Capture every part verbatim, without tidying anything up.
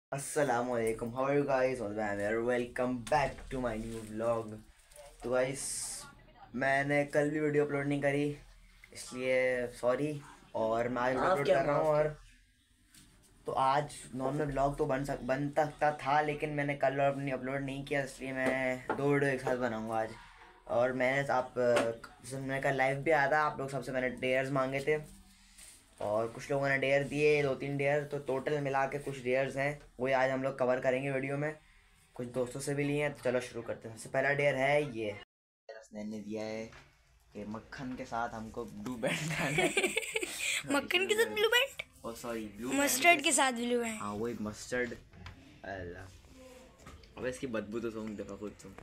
Assalamualaikum. How are you guys? Well, I'm here. Welcome back to my new vlog. तो guys मैंने कल भी video upload नहीं करी, इसलिए सॉरी। और मैं आज अपलोड कर रहा हूँ। और तो आज नॉर्मल व्लॉग तो बन सक बन सकता था, लेकिन मैंने कल और अपनी अपलोड नहीं किया, इसलिए मैं दो वीडियो एक साथ बनाऊँगा आज। और मैंने आप मैंने कल लाइव भी आया था, आप लोग सबसे मैंने डेयर्स मांगे थे और कुछ लोगों ने डेयर दिए, दो तीन डेयर, तो टोटल मिला के कुछ डेयर्स हैं, वही आज हम लोग कवर करेंगे वीडियो में। कुछ दोस्तों से भी लिए हैं, तो चलो शुरू करते हैं। सबसे पहला डेयर है ये, ने दिया है कि मक्खन के साथ हमको ब्लू बैंड खाना है। मक्खन के साथ blue band, oh sorry blue mustard के साथ ब्लू बैंड। हाँ वो एक मस्टर्ड। अल्लाह, अब इसकी बदबू तो सूंघ दफा खुद तुम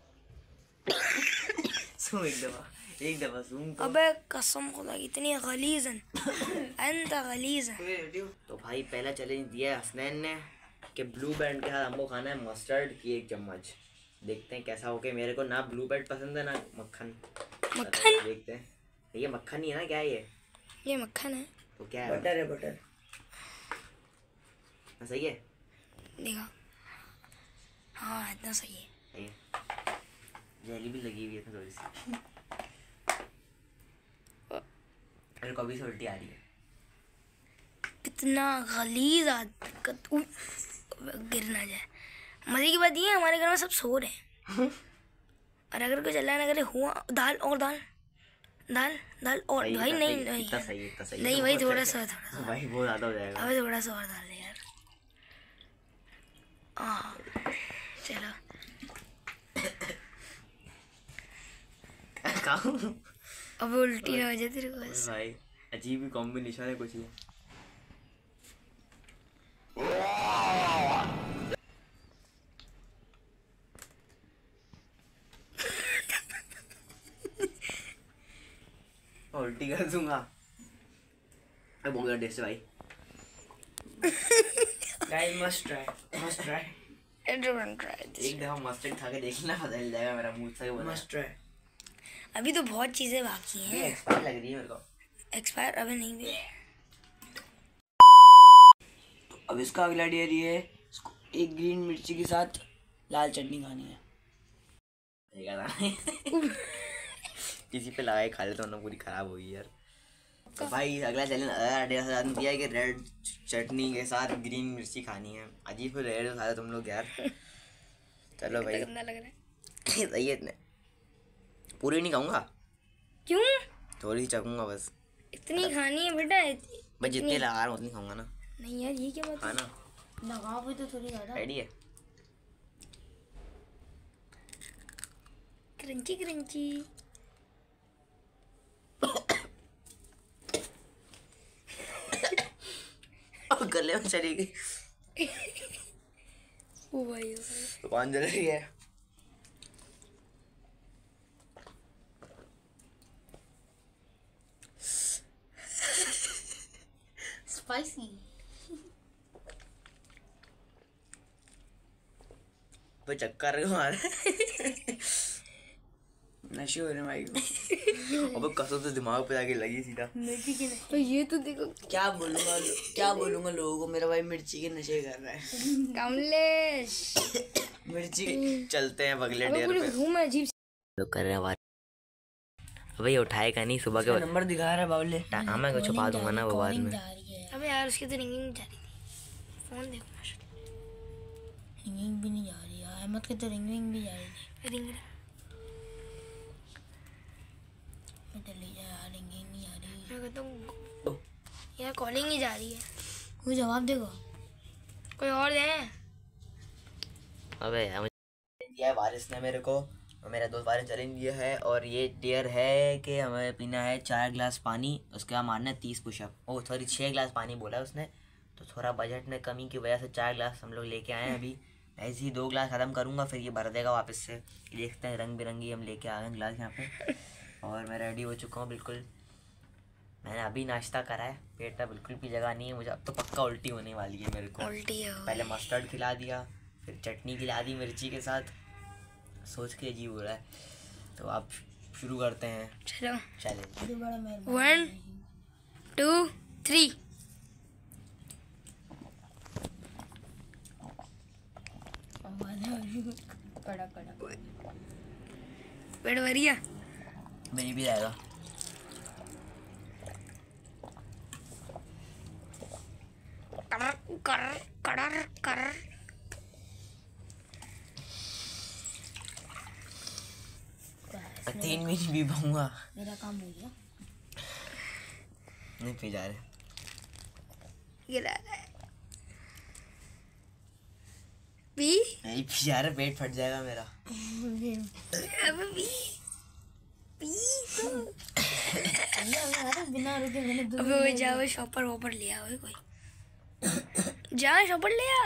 सूंघ एक दफा एक दफा सूंघ। अबे कसम खुदा की इतनी गलीजन अंत गलीजन। तो भाई पहला चैलेंज दिया है हसनैन ने कि ब्लू बैंड के साथ हमको खाना है मस्टर्ड की एक चम्मच। देखते हैं कैसा हो के। मेरे को ना ब्लू बैंड पसंद है ना मक्खन। मक्खन देखते हैं। ये मक्खन ही है ना, क्या है ये? ये मक्खन है। तो क्या है? बटर है। बटर सही है। देखा, हाँ इतना सही है। सही है। जेली भी लगी हुई है थोड़ी सी। मेरे को अभी से उल्टी आ रही है। कितना गलीज आदत, गिर ना जाए। मजे की बात ये है, हमारे घर में सब सो रहे हैं। और अगर कुछ अल्लाह ना करे हुआ, दाल और दाल दाल दाल और भाई नहीं नहीं इतना सही इतना सही नहीं भाई, थोड़ा सा थोड़ा सा भाई बहुत ज्यादा हो जाएगा। अबे थोड़ा सा और डाल दे यार। हाँ चलो अब उल्टी ना हो जाए तेरे को बस। भाई अजीब ही कॉम्बिनेशन है कुछ ये। उल्टी कर दूंगा। अब हो गया टेस्ट भाई। Guys must try must try everyone try this. एक दफा मस्टर्ड खा के देखना, पता चल जाएगा मेरा मूड सही बना। Must try. अभी तो बहुत चीजें बाकी हैं। एक्सपायर लग रही है मेरे को। एक्सपायर अभी नहीं भी है। तो अब इसका अगला डेयर ये है, इसको एक ग्रीन मिर्ची के साथ लाल चटनी खानी है। किसी पे लगाए खा लेता हूँ, पूरी खराब हो गई यार। तो भाई अगला चैलेंज डेयर दिया है कि रेड चटनी के साथ ग्रीन मिर्ची खानी है। अजीब से रेड खा तुम लोग यार। चलो भाई गंदा लग रहा है। सही है। इतने पूरी नहीं खाऊंगा। क्यों? थोड़ी सी चखूंगा बस। इतनी खानी है बेटा। मैं जितने लगा रहा हूँ उतनी खाऊंगा ना। नहीं यार, ये क्या बात है? खाना लगा भी तो थोड़ी ज्यादा। रेडी है। Crunchy crunchy. गले में चली गई। ओ भाई दुकान जल रही है। स्पाइसी। कोई चक्कर क्यों आ रहा है? नशे हो रहे भाई को। अब कसम से दिमाग पे जाके लगी सीधा। तो ये तो देखो, क्या बोलूंगा क्या बोलूंगा लोगों को, मेरा भाई मिर्ची के नशे कर रहा है। कमलेश मिर्ची के चलते हैं अगले अबे डेयर पूरी पे। घूम है अजीब। लोग कर रहे हैं अबे ये उठाएगा नहीं सुबह के। नंबर दिखा रहा है बाबले। हाँ मैं कुछ छुपा दूंगा ना वो बाद में। अबे यार उसकी तो रिंगिंग जा रही थी। फोन देखो ना। रिंगिंग भी नहीं जा रही है। अहमद की तो रिंगिंग भी जा रही थी। रिंग बेटा ले जा यार, रिंगिंग नहीं आ रही। मैं कहता हूँ यार कॉलिंग ही जा रही है। कोई जवाब देगा? कोई और दे। अबे यार दिया है वारिस ने मेरे को, और मेरा दोस्त वारिस चैलेंज दिया है। और ये डेयर है कि हमें पीना है चार गिलास पानी, उसके बाद मारना है तीस पुशअप। ओ सॉरी छः गिलास पानी बोला है उसने। तो थोड़ा बजट में कमी की वजह से चार गिलास हम लोग लेके आए हैं। अभी ऐसे ही दो गिलास ख़त्म करूँगा, फिर ये भर देगा वापस से। देखते हैं, रंग बिरंगी हम लेके आ गए गिलास यहाँ पे। और मैं रेडी हो चुका हूँ बिल्कुल। मैंने अभी नाश्ता करा है, पेट में बिल्कुल भी जगह नहीं है मुझे। अब तो पक्का उल्टी होने वाली है मेरे को। उल्टी है। पहले मस्टर्ड खिला दिया, फिर चटनी खिला दी मिर्ची के साथ। सोच के अजीब हो रहा है। तो आप शुरू करते हैं चलो चैलेंज। One two three. कड़ा कड़ा पेट भरिया मेरी भी जाएगा। कर कर कर कर तीन मिनट भी पाऊंगा। मेरा काम हो गया। नहीं पी जा रहे, गिरा रहा है। पी नहीं पी जा रहे, पेट फट जाएगा मेरा। अब पी पी तो बिना रुके मैंने अबे वो जाओ शॉपर वॉपर ले आओ कोई जा शॉपर ले आ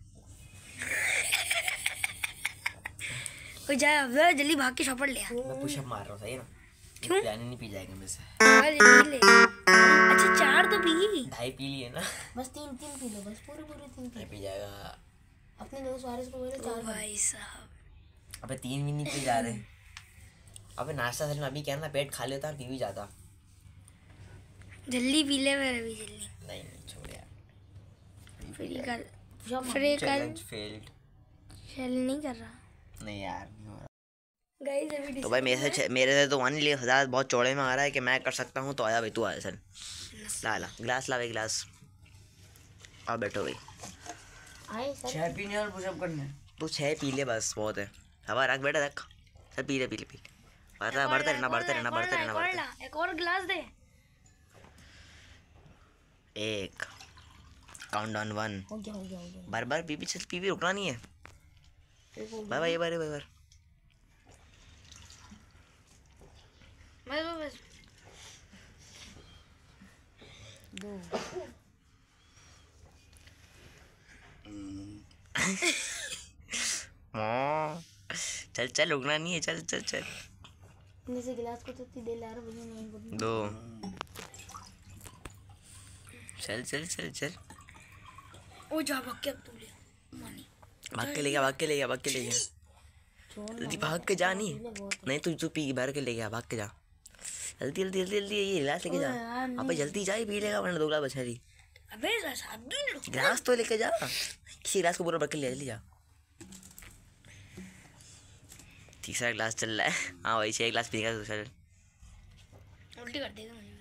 कोई जा अब जल्दी भाग के शॉपर ले आ। मैं पुशअप मार रहा हूँ, सही ना? क्यों? प्लान नहीं पी जाएगा मेरे से। ले ले। अच्छा चार तो पी, ढाई पी लिए ना। बस तीन तीन पी लो, बस पूरे पूरे तीन नहीं पी जाएगा। अपने दोस्त वारिस को बोले चार। भाई साहब अबे तीन भी नहीं पी जा रहे। अबे नाश्ता सर में अभी क्या ना पेट खा लेता और पी भी जाता। जल्दी पी ले मेरे अभी जल्दी। नहीं नहीं छोड़ यार, फिर कल फिर कल चैलेंज फेल्ड। चैलेंज नहीं कर रहा नहीं यार नहीं हो रहा। गाइस अभी तो भाई मेरे से मेरे से तो वन लिए हजार बहुत चौड़े में आ रहा है कि मैं कर सकता हूँ। तो आया भाई, तू आया सन, ला ला गिलास ला भाई, गिलास। अब बैठो भाई। आए सर छह पीने और पुशअप करने। तू छः पी ले बस, बहुत है। हवा रख बेटा, रख सर, पी ले पी ले पी ले। बढ़ता बढ़ते रहना बढ़ते रहना बढ़ते रहना बढ़ते रहना। एक और गिलास दे। एक काउंट डाउन वन। हो गया हो गया हो गया। बार बार पी पी चल, पी पी रुकना नहीं है। Bye bye bye bye bye. बस बस दो। चल चल रुकना नहीं है, चल चल चल। जैसे गिलास को तो इतनी देर ला रहा भैया नहीं बोल। दो। चल चल चल चल। ओ जा भाग के अब तू ले मानी। भाग के ले गया, भाग के ले गया, भाग के ले गया। जल्दी भाग के जा। नहीं नहीं तू तू पी भर के ले गया, भाग के जा जल्दी जल्दी जल्दी जल्दी। ये गिलास लेके जा। अबे जल्दी जा, ही पी लेगा वरना दो गिलास बचा रही। अबे साहब गिलास तो लेके जा, किसी गिलास को पूरा भर के ले जल्दी जा। तीसरा गिलास चल रहा है। हाँ भाई छह गिलास पीएगा तो चल। उल्टी कर देगा मुझे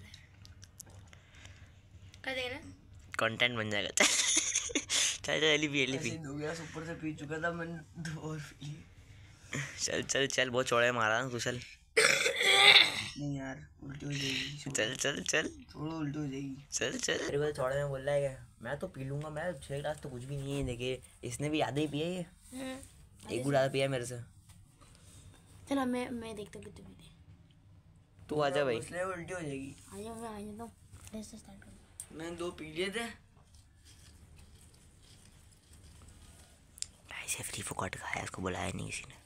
कर देगा ना, कंटेंट बन जाएगा। चल चल जल्दी पी जल्दी पी। दो गिलास ऊपर से पी चुका था मैंने, दो और पी लिए। चल चल चल, बहुत चौड़े मारा ना तू, चल। नहीं यार उल्टी हो जाएगी। चल चल चल थोड़ा उल्टी हो जाएगी। चल चल। मेरे को चौड़े में बोल रहा है क्या? मैं तो पी लूंगा, मैं छह गिलास तो कुछ भी नहीं है। देखिए इसने भी आधे ही पिए, ये एक गुड़ आधा पिया मेरे से। चलो मैं मैं देखता हूँ कितने पीते। तू आजा भाई। इसलिए उल्टी हो जाएगी। आ जाओ मैं आ जाता हूँ। रेस से स्टार्ट कर। मैंने दो पी लिए थे। ऐसे फ्री फुकट खाया, उसको बुलाया नहीं किसी ने।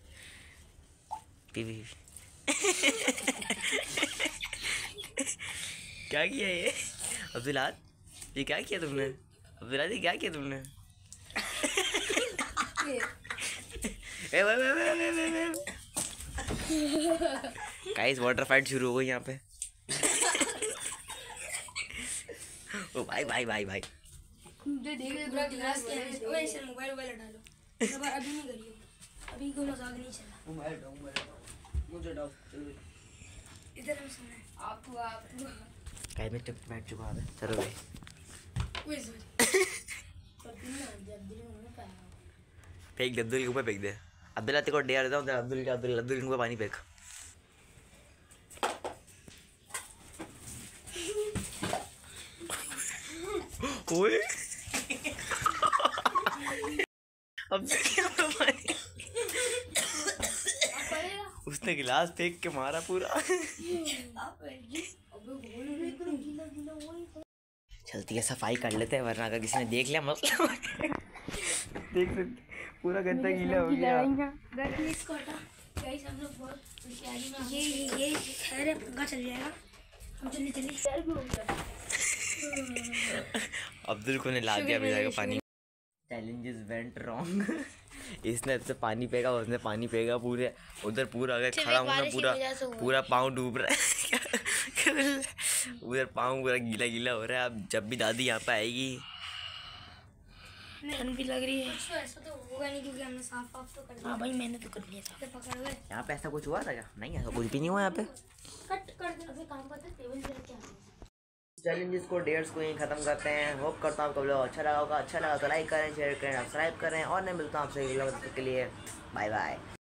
पी पी क्या किया ये अब्दुल्लाद? ये क्या किया तुमने अब्दुल्लाद? ये क्या किया तुमने? ए वे वे वे वे वे वे। गाइस वाटर फाइट शुरू हो गई यहाँ पे। ओ भाई भाई भाई भाई मुझे देख ले पूरा गिलास के है। ओए इसे मोबाइल मोबाइल हटा लो। सब अभी नहीं करिए, अभी कोई मजाक नहीं चला। मोबाइल हटाओ, मोबाइल हटाओ, मुझे हटाओ। चलो इधर हम सुना आप आप गाइस मैं चुप बैठ चुका है। चलो भाई। ओए सॉरी पर दिन ना जब दिल में पाया फेंक दे अब्दुल के ऊपर, फेंक दे। अब्दुल्ला तेरे को डेयर देता हूँ, अब्दुल के अब्दुल अब्दुल के ऊपर पानी फेंक। ओए उसने गिलास फेंक के मारा पूरा। चलती है सफाई कर लेते हैं, वरना अगर किसी ने देख लिया मसला। देख सकते पूरा गंदा गीला हो गया। ये ये ये खैर है, पंखा चल जाएगा। हम चलिए चलिए। अब्दुल को ने ला दिया भेजा पानी। Challenges went wrong. इसने से पानी पेगा, उसने पानी पेगा पूरे उधर पूरा। अगर खड़ा हूँ ना पूरा पूरा पाँव डूब रहा है। उधर पाँव पूरा गीला गीला हो रहा है। अब जब भी दादी यहाँ पे आएगी ठंड भी लग रही है। तो ऐसा तो होगा नहीं क्योंकि हमने साफ साफ तो कर दिया। हाँ भाई मैंने तो कर लिया था। तो पकड़ गए, यहाँ पे ऐसा कुछ हुआ था क्या? नहीं, ऐसा कुछ भी नहीं हुआ यहाँ पे। कट कर दे। अभी काम करते टेबल पे क्या चैलेंजेस को डेट्स को यहीं खत्म करते हैं। होप करता हूँ आपको वीडियो अच्छा लगा होगा। अच्छा लगा तो लाइक करें, शेयर करें, सब्सक्राइब करें और नहीं मिलता हूँ आपसे वीडियो के लिए। Bye bye.